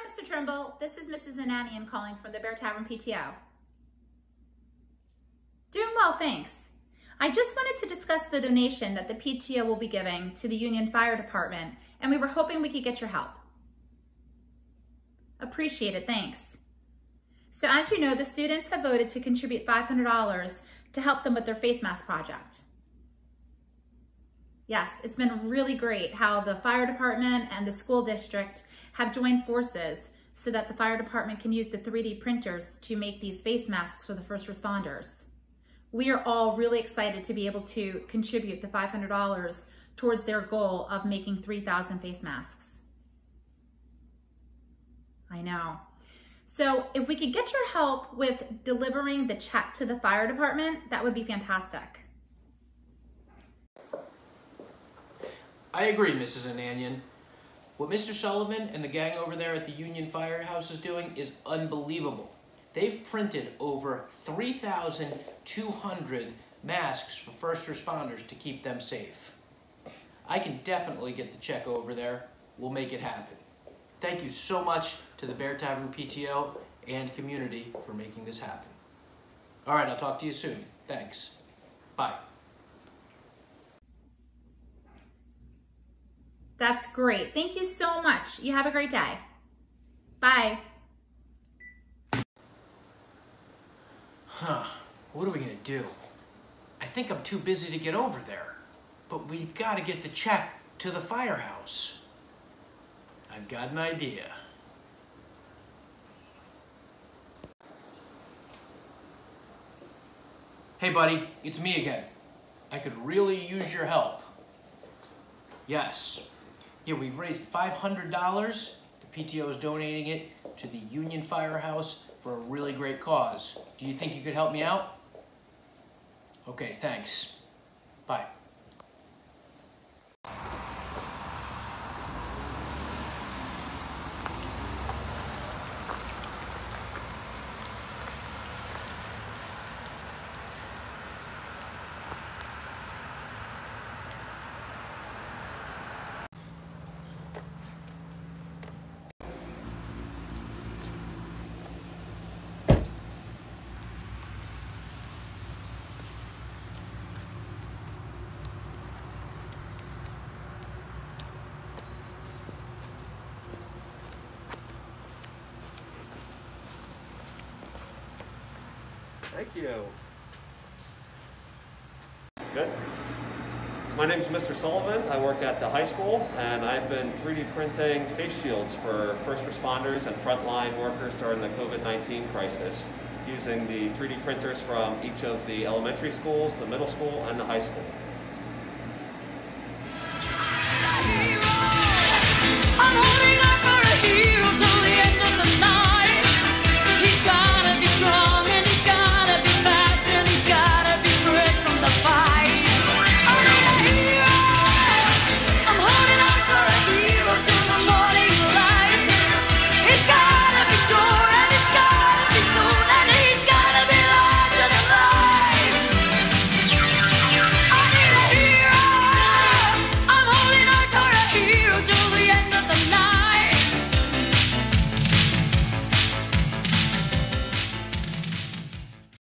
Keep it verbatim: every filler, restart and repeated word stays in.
Mister Trimble. This is Missus Ananian calling from the Bear Tavern P T O. Doing well, thanks. I just wanted to discuss the donation that the P T O will be giving to the Union Fire Department, and we were hoping we could get your help. Appreciate it, thanks. So as you know, the students have voted to contribute five hundred dollars to help them with their face mask project. Yes, it's been really great how the fire department and the school district have joined forces so that the fire department can use the three D printers to make these face masks for the first responders. We are all really excited to be able to contribute the five hundred dollars towards their goal of making three thousand face masks. I know. So if we could get your help with delivering the check to the fire department, that would be fantastic. I agree, Missus Ananian. What Mister Sullivan and the gang over there at the Union Firehouse is doing is unbelievable. They've printed over three thousand two hundred masks for first responders to keep them safe. I can definitely get the check over there. We'll make it happen. Thank you so much to the Bear Tavern P T O and community for making this happen. All right, I'll talk to you soon. Thanks. Bye. That's great. Thank you so much. You have a great day. Bye. Huh, what are we gonna do? I think I'm too busy to get over there, but we gotta get the check to the firehouse. I've got an idea. Hey buddy, it's me again. I could really use your help. Yes. Yeah, we've raised five hundred dollars. The P T O is donating it to the Union Firehouse for a really great cause. Do you think you could help me out? Okay, thanks. Bye. Thank you. Good. My name is Mister Sullivan. I work at the high school, and I've been three D printing face shields for first responders and frontline workers during the COVID nineteen crisis, using the three D printers from each of the elementary schools, the middle school, and the high school.